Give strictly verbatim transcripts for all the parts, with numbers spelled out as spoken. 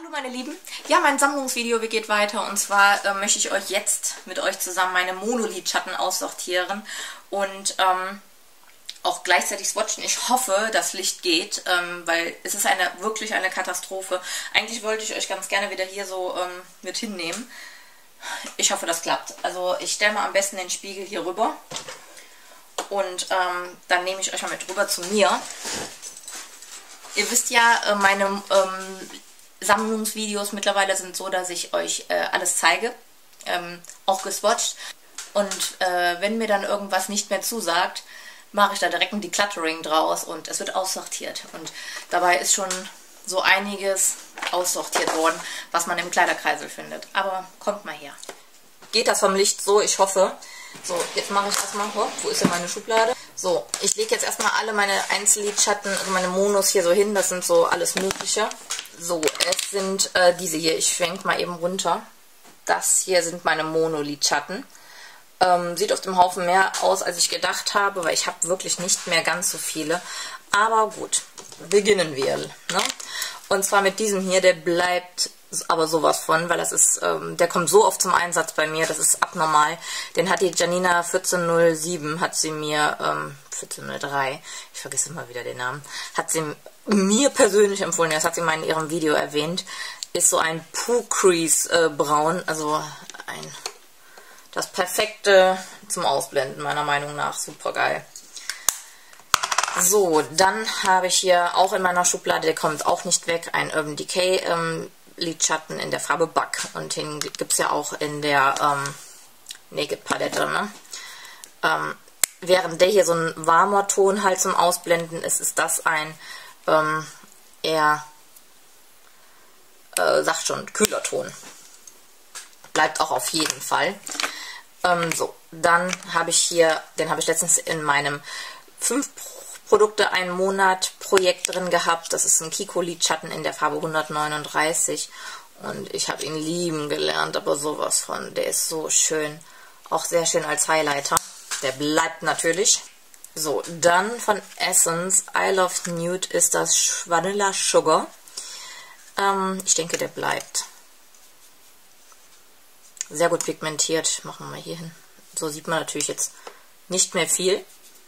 Hallo meine Lieben, ja, mein Sammlungsvideo geht weiter und zwar äh, möchte ich euch jetzt mit euch zusammen meine Monolidschatten aussortieren und ähm, auch gleichzeitig swatchen. Ich hoffe, das Licht geht, ähm, weil es ist eine wirklich eine Katastrophe. Eigentlich wollte ich euch ganz gerne wieder hier so ähm, mit hinnehmen. Ich hoffe, das klappt. Also ich stelle mal am besten den Spiegel hier rüber und ähm, dann nehme ich euch mal mit rüber zu mir. Ihr wisst ja, äh, meine ähm, Sammlungsvideos mittlerweile sind so, dass ich euch äh, alles zeige, ähm, auch geswatcht. Und äh, wenn mir dann irgendwas nicht mehr zusagt, mache ich da direkt ein Decluttering draus und es wird aussortiert. Und dabei ist schon so einiges aussortiert worden, was man im Kleiderkreisel findet. Aber kommt mal her. Geht das vom Licht so? Ich hoffe. So, jetzt mache ich erstmal, oh, wo ist denn meine Schublade? So, ich lege jetzt erstmal alle meine Einzellidschatten, also meine Monos hier so hin. Das sind so alles Mögliche. So, es sind äh, diese hier. Ich schwenke mal eben runter. Das hier sind meine Monolidschatten. Ähm, sieht auf dem Haufen mehr aus, als ich gedacht habe, weil ich habe wirklich nicht mehr ganz so viele. Aber gut, beginnen wir. Ne? Und zwar mit diesem hier, der bleibt aber sowas von, weil das ist, ähm, der kommt so oft zum Einsatz bei mir, das ist abnormal. Den hat die Janina vierzehn null sieben, hat sie mir, ähm, vierzehn null drei, ich vergesse immer wieder den Namen, hat sie mir persönlich empfohlen, das hat sie mal in ihrem Video erwähnt, ist so ein Pooh Crease äh, Braun, also ein, das perfekte zum Ausblenden, meiner Meinung nach, super geil. So, dann habe ich hier auch in meiner Schublade, der kommt auch nicht weg, ein Urban Decay ähm, Lidschatten in der Farbe Buck. Und den gibt es ja auch in der ähm, Naked Palette. Ne? Ähm, während der hier so ein warmer Ton halt zum Ausblenden ist, ist das ein ähm, eher, äh, sagt schon, kühler Ton. Bleibt auch auf jeden Fall. Ähm, so, dann habe ich hier, den habe ich letztens in meinem fünf Produkte einen Monat Projekt drin gehabt. Das ist ein Kiko Lidschatten in der Farbe hundertneununddreißig und ich habe ihn lieben gelernt, aber sowas von. Der ist so schön, auch sehr schön als Highlighter. Der bleibt natürlich. So, dann von Essence I Love Nude ist das Vanilla Sugar. Ähm, ich denke, der bleibt. Sehr gut pigmentiert. Machen wir mal hier hin. So sieht man natürlich jetzt nicht mehr viel.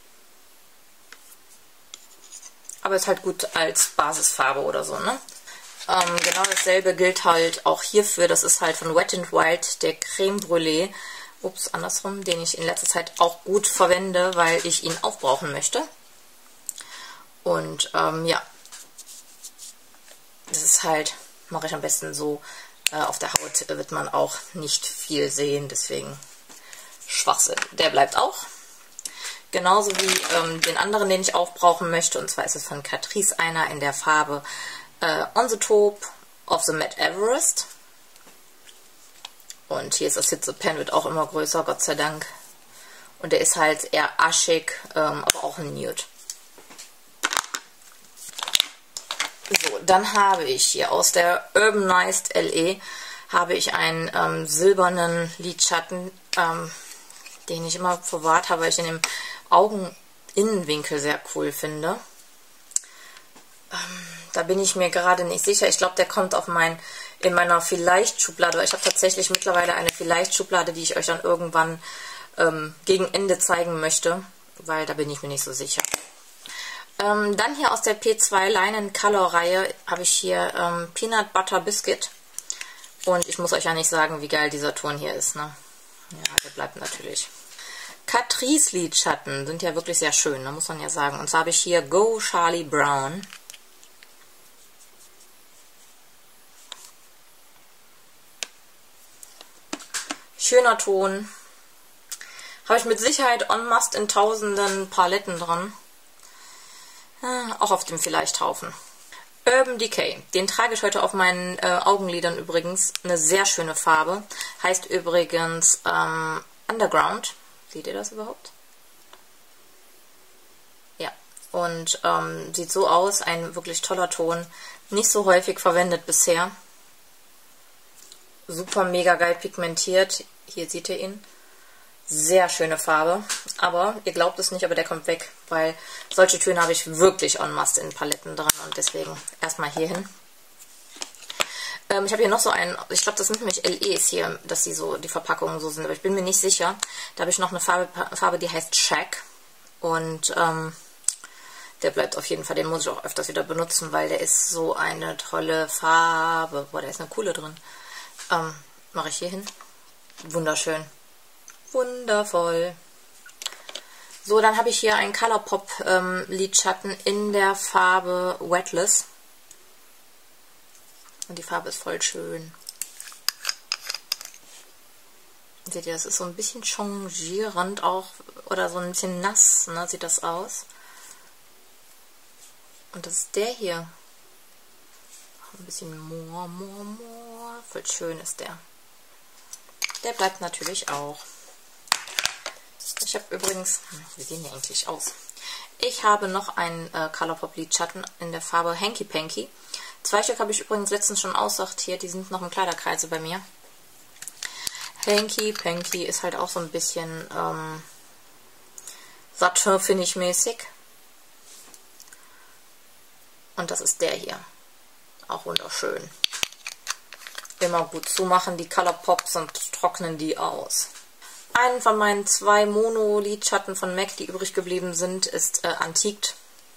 Aber ist halt gut als Basisfarbe oder so, ne? Ähm, genau dasselbe gilt halt auch hierfür. Das ist halt von Wet n Wild, der Creme Brûlée. Ups, andersrum, den ich in letzter Zeit auch gut verwende, weil ich ihn aufbrauchen möchte. Und ähm, ja, das ist halt, mache ich am besten so. Äh, auf der Haut wird man auch nicht viel sehen, deswegen Schwachsinn. Der bleibt auch. Genauso wie ähm, den anderen, den ich aufbrauchen möchte. Und zwar ist es von Catrice einer in der Farbe äh, On the Top of the Mad Everest. Und hier ist das Hitze-Pen, wird auch immer größer, Gott sei Dank. Und der ist halt eher aschig, ähm, aber auch ein Nude. So, dann habe ich hier aus der Urbanized L E habe ich einen ähm, silbernen Lidschatten, ähm, den ich immer verwahrt habe, weil ich in dem Augeninnenwinkel sehr cool finde. Ähm, da bin ich mir gerade nicht sicher. Ich glaube, der kommt auf mein, in meiner Vielleicht-Schublade. Ich habe tatsächlich mittlerweile eine Vielleicht-Schublade, die ich euch dann irgendwann ähm, gegen Ende zeigen möchte, weil da bin ich mir nicht so sicher. Ähm, dann hier aus der P zwei Line Color Reihe habe ich hier ähm, Peanut Butter Biscuit. Und ich muss euch ja nicht sagen, wie geil dieser Ton hier ist, ne? Ja, der bleibt natürlich. Catrice Lidschatten sind ja wirklich sehr schön, da muss man ja sagen. Und zwar habe ich hier Go Charlie Brown. Schöner Ton. Habe ich mit Sicherheit en masse in tausenden Paletten dran. Ja, auch auf dem Vielleicht-Haufen. Urban Decay. Den trage ich heute auf meinen äh, Augenlidern übrigens. Eine sehr schöne Farbe. Heißt übrigens ähm, Underground. Seht ihr das überhaupt? Ja. Und ähm, sieht so aus. Ein wirklich toller Ton. Nicht so häufig verwendet bisher. Super mega geil pigmentiert. Hier seht ihr ihn. Sehr schöne Farbe. Aber ihr glaubt es nicht, aber der kommt weg. Weil solche Töne habe ich wirklich en masse in Paletten dran. Und deswegen erstmal hier hin. Ähm, ich habe hier noch so einen, ich glaube, das sind nämlich L Es hier, dass die so, die Verpackungen so sind, aber ich bin mir nicht sicher. Da habe ich noch eine Farbe, Farbe die heißt Shag. Und ähm, der bleibt auf jeden Fall, den muss ich auch öfters wieder benutzen, weil der ist so eine tolle Farbe. Boah, da ist eine coole drin. Ähm, mache ich hier hin. Wunderschön. Wundervoll. So, dann habe ich hier einen Colourpop ähm, Lidschatten in der Farbe Wetless. Und die Farbe ist voll schön. Seht ihr, das ist so ein bisschen changierend auch, oder so ein bisschen nass, ne, sieht das aus. Und das ist der hier. Ein bisschen more, more, more. Voll schön ist der. Der bleibt natürlich auch. Ich habe übrigens, wie sehen die eigentlich aus? Ich habe noch einen äh, Colourpop Lidschatten in der Farbe Hanky Panky. Zwei Stück habe ich übrigens letztens schon aussortiert, die sind noch im Kleiderkreise bei mir. Hanky Panky ist halt auch so ein bisschen ähm, Satin-Finish mäßig. Und das ist der hier. Auch wunderschön. Immer gut zumachen, die Colourpops, und trocknen die aus. Einen von meinen zwei Mono-Lidschatten von M A C, die übrig geblieben sind, ist äh, Antiqued.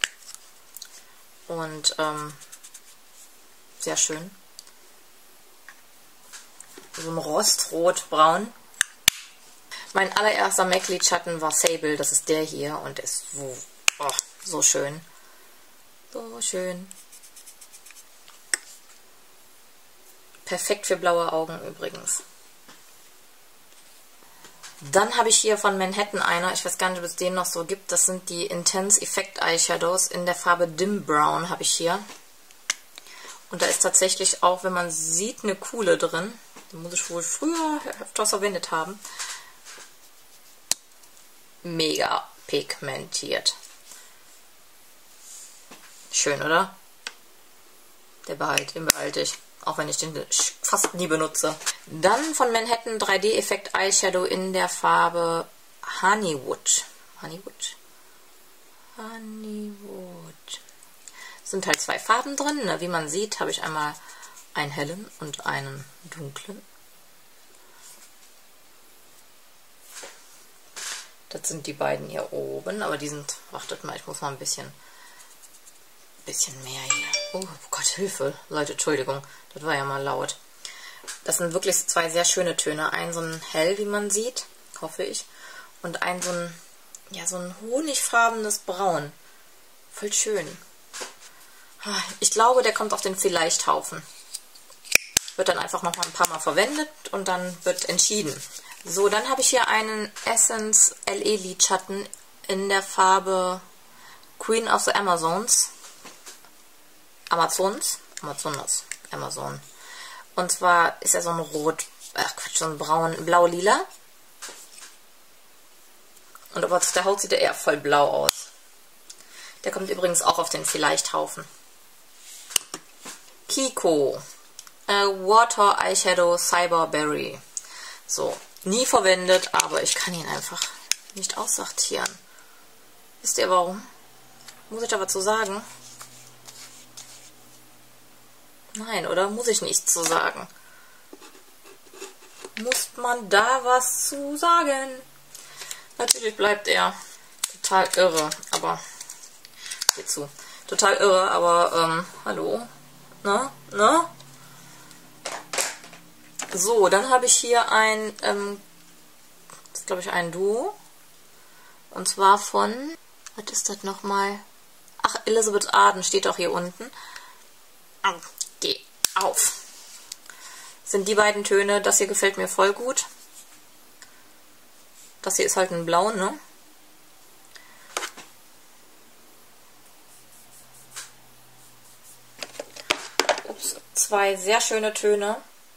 Und ähm, sehr schön. So ein Rostrot-Braun. Mein allererster M A C-Lidschatten war Sable, das ist der hier. Und der ist so, oh, so schön. So schön. Perfekt für blaue Augen übrigens. Dann habe ich hier von Manhattan einer, ich weiß gar nicht, ob es den noch so gibt, das sind die Intense Effect Eyeshadows in der Farbe Dim Brown habe ich hier. Und da ist tatsächlich auch, wenn man sieht, eine Kuhle drin. Die muss ich wohl früher öfters verwendet haben. Mega pigmentiert. Schön, oder? Der behalt, den behalte ich. Auch wenn ich den fast nie benutze. Dann von Manhattan drei D Effekt Eyeshadow in der Farbe Honeywood. Honeywood? Honeywood. Es sind halt zwei Farben drin. Ne? Wie man sieht, habe ich einmal einen hellen und einen dunklen. Das sind die beiden hier oben. Aber die sind, wartet mal, ich muss mal ein bisschen... bisschen mehr hier. Oh Gott, Hilfe. Leute, Entschuldigung. Das war ja mal laut. Das sind wirklich zwei sehr schöne Töne. Ein so ein hell, wie man sieht, hoffe ich. Und ein so ein, ja, so ein honigfarbenes Braun. Voll schön. Ich glaube, der kommt auf den Vielleicht-Haufen. Wird dann einfach noch mal ein paar Mal verwendet und dann wird entschieden. So, dann habe ich hier einen Essence L E Lidschatten in der Farbe Queen of the Amazons. Amazons? Amazonas. Amazon. Und zwar ist er so ein rot, ach Quatsch, so ein braun, blau-lila. Und aber auf der Haut sieht er eher voll blau aus. Der kommt übrigens auch auf den Vielleicht-Haufen. Kiko. Äh, Water Eyeshadow Cyberberry. So, nie verwendet, aber ich kann ihn einfach nicht aussortieren. Wisst ihr warum? Muss ich da was zu sagen? Nein, oder? Muss ich nichts zu sagen? Muss man da was zu sagen? Natürlich bleibt er total irre, aber geht zu. Total irre, aber ähm, hallo? Ne? Ne? So, dann habe ich hier ein, ähm, das ist glaube ich ein Duo. Und zwar von, was ist das nochmal? Ach, Elizabeth Arden steht auch hier unten. Geh auf. Sind die beiden Töne. Das hier gefällt mir voll gut. Das hier ist halt ein Blau, ne? Ups, zwei sehr schöne Töne.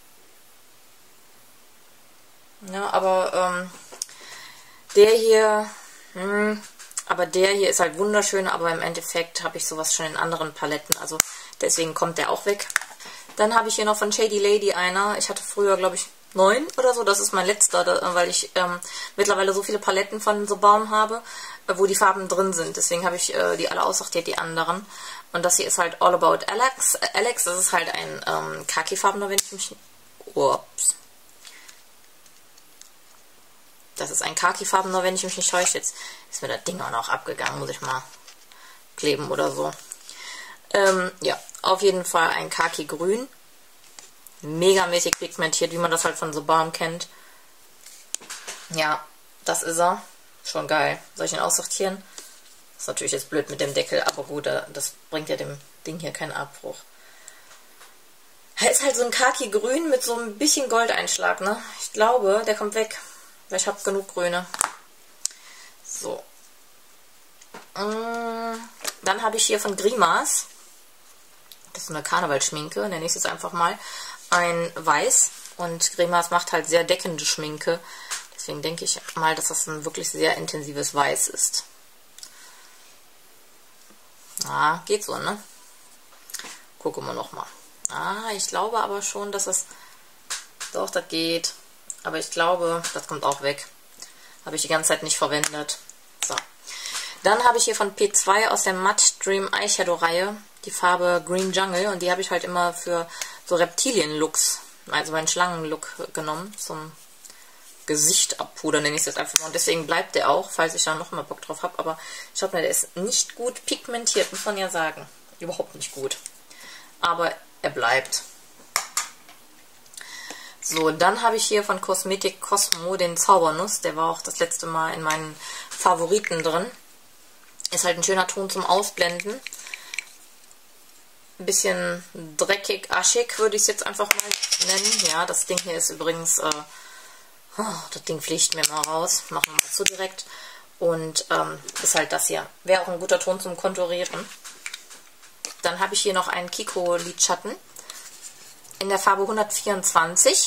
Ja, aber ähm, der hier, hm, aber der hier ist halt wunderschön, aber im Endeffekt habe ich sowas schon in anderen Paletten, also deswegen kommt der auch weg. Dann habe ich hier noch von Shady Lady einer. Ich hatte früher, glaube ich, neun oder so. Das ist mein letzter, da, weil ich ähm, mittlerweile so viele Paletten von The Balm habe, äh, wo die Farben drin sind. Deswegen habe ich äh, die alle aussortiert, die anderen. Und das hier ist halt All About Alex. Alex, das ist halt ein ähm, Khaki-farbener, wenn ich mich... Ups. Das ist ein Khaki-farbener, wenn ich mich nicht täusche. Jetzt ist mir das Ding auch noch abgegangen. Muss ich mal kleben oder so. Ähm, ja, auf jeden Fall ein Khaki-Grün. Megamäßig pigmentiert, wie man das halt von The Balm kennt. Ja, das ist er. Schon geil. Soll ich ihn aussortieren? Ist natürlich jetzt blöd mit dem Deckel, aber gut, das bringt ja dem Ding hier keinen Abbruch. Er ist halt so ein Khaki-Grün mit so ein bisschen Goldeinschlag, ne? Ich glaube, der kommt weg. Weil ich habe genug Grüne. So. Dann habe ich hier von Grimace, das ist eine Karnevalschminke, nenne ich es jetzt einfach mal, ein Weiß. Und Grimace macht halt sehr deckende Schminke. Deswegen denke ich mal, dass das ein wirklich sehr intensives Weiß ist. Ah, geht so, ne? Gucken wir nochmal. Ah, ich glaube aber schon, dass das... Doch, das geht. Aber ich glaube, das kommt auch weg. Habe ich die ganze Zeit nicht verwendet. So. Dann habe ich hier von P zwei aus der Matte Dream Eyeshadow Reihe die Farbe Green Jungle. Und die habe ich halt immer für so Reptilien-Looks, also meinen Schlangen-Look genommen. Zum Gesicht abpudern, nenne ich es jetzt einfach mal. Und deswegen bleibt der auch, falls ich da noch mal Bock drauf habe. Aber schaut mal, der ist nicht gut pigmentiert, muss man ja sagen. Überhaupt nicht gut. Aber er bleibt. So, dann habe ich hier von Cosmetic Cosmo den Zaubernuss. Der war auch das letzte Mal in meinen Favoriten drin. Ist halt ein schöner Ton zum Ausblenden. Ein bisschen dreckig, aschig, würde ich es jetzt einfach mal nennen. Ja, das Ding hier ist übrigens... Äh, oh, das Ding fliegt mir mal raus. Machen wir mal zu direkt. Und ähm, ist halt das hier. Wäre auch ein guter Ton zum Konturieren. Dann habe ich hier noch einen Kiko Lidschatten in der Farbe hundertvierundzwanzig.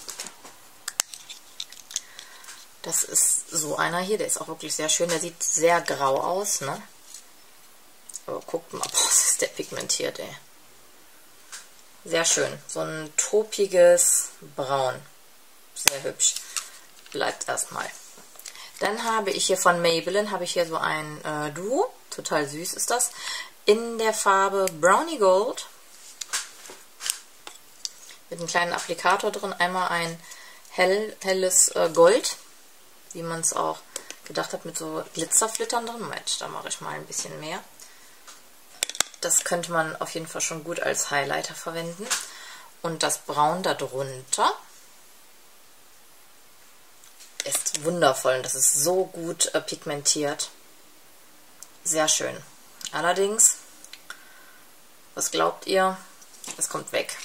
Das ist so einer hier, der ist auch wirklich sehr schön. Der sieht sehr grau aus, ne? Aber guckt mal, boah, ist der pigmentiert, ey. Sehr schön. So ein topiges Braun. Sehr hübsch. Bleibt erstmal. Dann habe ich hier von Maybelline, habe ich hier so ein äh, Duo. Total süß ist das. In der Farbe Brownie Gold. Mit einem kleinen Applikator drin. Einmal ein hell, helles äh, Gold, wie man es auch gedacht hat, mit so Glitzerflittern drin. Moment, da mache ich mal ein bisschen mehr. Das könnte man auf jeden Fall schon gut als Highlighter verwenden. Und das Braun darunter ist wundervoll. Und das ist so gut äh, pigmentiert. Sehr schön. Allerdings, was glaubt ihr? Es kommt weg.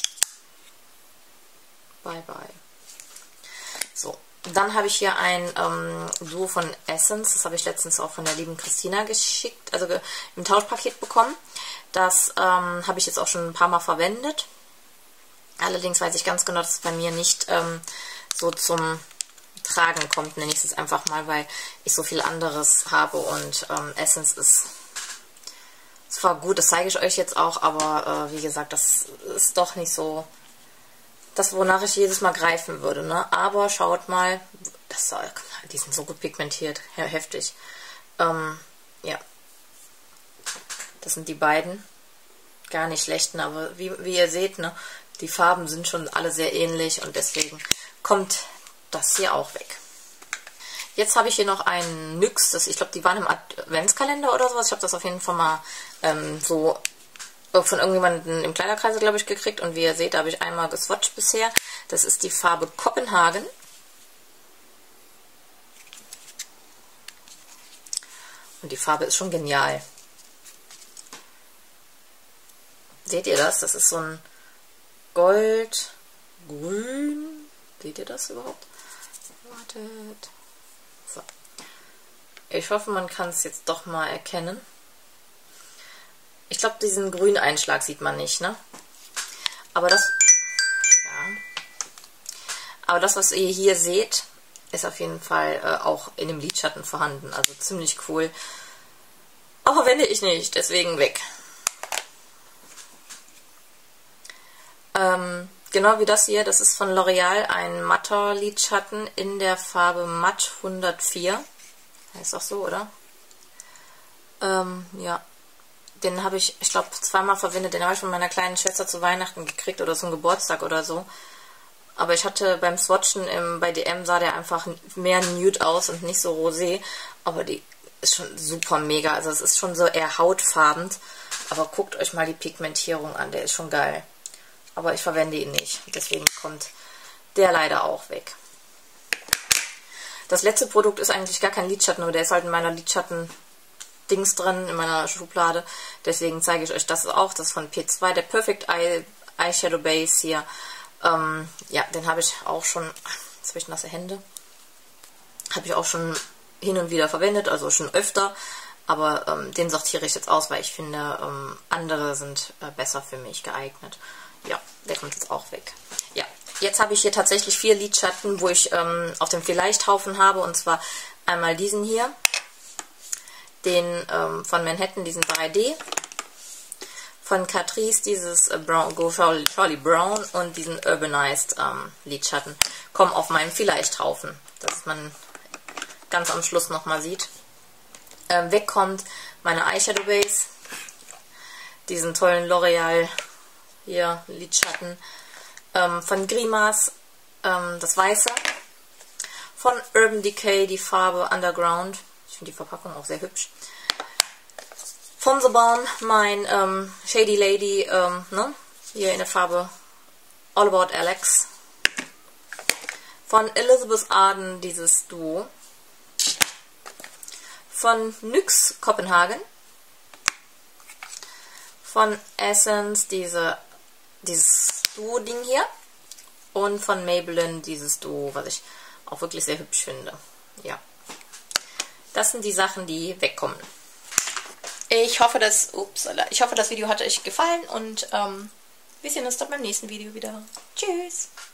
Bye, bye. So, dann habe ich hier ein ähm, Duo von Essence. Das habe ich letztens auch von der lieben Christina geschickt, also ge im Tauschpaket bekommen. Das ähm, habe ich jetzt auch schon ein paar Mal verwendet. Allerdings weiß ich ganz genau, dass es bei mir nicht ähm, so zum Tragen kommt, nenne ich es einfach mal, weil ich so viel anderes habe und ähm, Essence ist zwar gut, das zeige ich euch jetzt auch, aber äh, wie gesagt, das ist doch nicht so das, wonach ich jedes Mal greifen würde, ne? Aber schaut mal, das soll, die sind so gut pigmentiert, ja, heftig. Ähm, ja, das sind die beiden, gar nicht schlechten, aber wie, wie ihr seht, ne, die Farben sind schon alle sehr ähnlich und deswegen kommt das hier auch weg. Jetzt habe ich hier noch einen N Y X, das, ich glaube, die waren im Adventskalender oder sowas. Ich habe das auf jeden Fall mal ähm, so von irgendjemandem im Kleiderkreis, glaube ich, gekriegt. Und wie ihr seht, da habe ich einmal geswatcht bisher. Das ist die Farbe Kopenhagen. Und die Farbe ist schon genial. Seht ihr das? Das ist so ein Goldgrün. Seht ihr das überhaupt? Wartet. So. Ich hoffe, man kann es jetzt doch mal erkennen. Ich glaube, diesen grünen Einschlag sieht man nicht, ne? Aber das, ja. Aber das, was ihr hier seht, ist auf jeden Fall äh, auch in dem Lidschatten vorhanden. Also ziemlich cool. Aber verwende ich nicht, deswegen weg. Ähm, genau wie das hier. Das ist von L'Oreal ein matter Lidschatten in der Farbe Matt hundertvier. Heißt auch so, oder? Ähm, ja. Den habe ich, ich glaube, zweimal verwendet. Den habe ich von meiner kleinen Schwester zu Weihnachten gekriegt oder zum Geburtstag oder so. Aber ich hatte beim Swatchen im, bei D M sah der einfach mehr nude aus und nicht so rosé. Aber die ist schon super mega. Also es ist schon so eher hautfarben. Aber guckt euch mal die Pigmentierung an. Der ist schon geil. Aber ich verwende ihn nicht. Deswegen kommt der leider auch weg. Das letzte Produkt ist eigentlich gar kein Lidschatten, aber der ist halt in meiner Lidschatten-Dings drin, in meiner Schublade. Deswegen zeige ich euch das auch. Das ist von P zwei, der Perfect Eye Eyeshadow Base hier. Ähm, ja, den habe ich auch schon, jetzt habe ich nasse Hände, habe ich auch schon hin und wieder verwendet, also schon öfter, aber ähm, den sortiere ich jetzt aus, weil ich finde, ähm, andere sind äh, besser für mich geeignet. Ja, der kommt jetzt auch weg. Ja, jetzt habe ich hier tatsächlich vier Lidschatten, wo ich ähm, auf dem Vielleicht-Haufen habe, und zwar einmal diesen hier, den ähm, von Manhattan, diesen drei D, von Catrice dieses äh, Brown, Go Charlie Brown und diesen Urbanized ähm, Lidschatten kommen auf meinen Vielleicht-Haufen, dass man ganz am Schluss nochmal sieht. Ähm, weg kommt meine Eyeshadow Base, diesen tollen L'Oreal hier Lidschatten, ähm, von Grimace, ähm, das Weiße, von Urban Decay die Farbe Underground, ich finde die Verpackung auch sehr hübsch, von The Balm mein ähm, Shady Lady, ähm, ne? Hier in der Farbe All About Alex. Von Elizabeth Arden dieses Duo. Von NYX Kopenhagen. Von Essence diese, dieses Duo-Ding hier. Und von Maybelline dieses Duo, was ich auch wirklich sehr hübsch finde. Ja. Das sind die Sachen, die wegkommen. Ich hoffe, dass, upsala, ich hoffe, das Video hat euch gefallen und ähm, wir sehen uns dann beim nächsten Video wieder. Tschüss!